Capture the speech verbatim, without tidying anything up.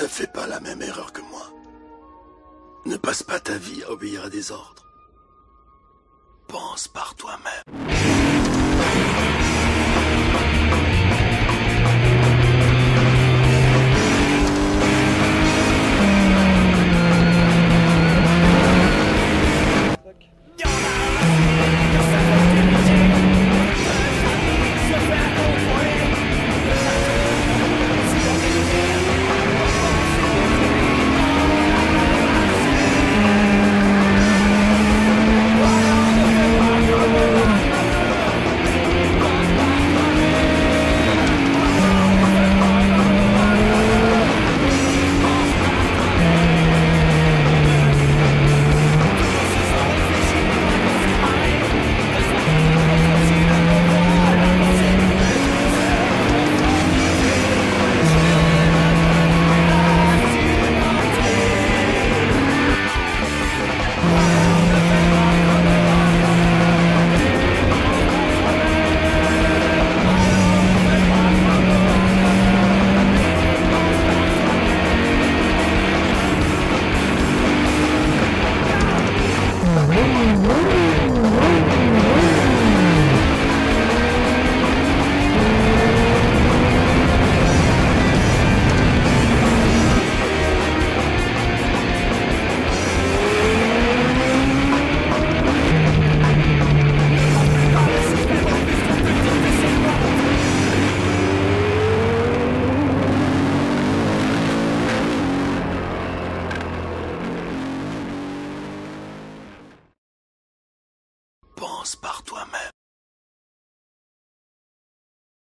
Ne fais pas la même erreur que moi. Ne passe pas ta vie à obéir à des ordres. Pense par toi-même.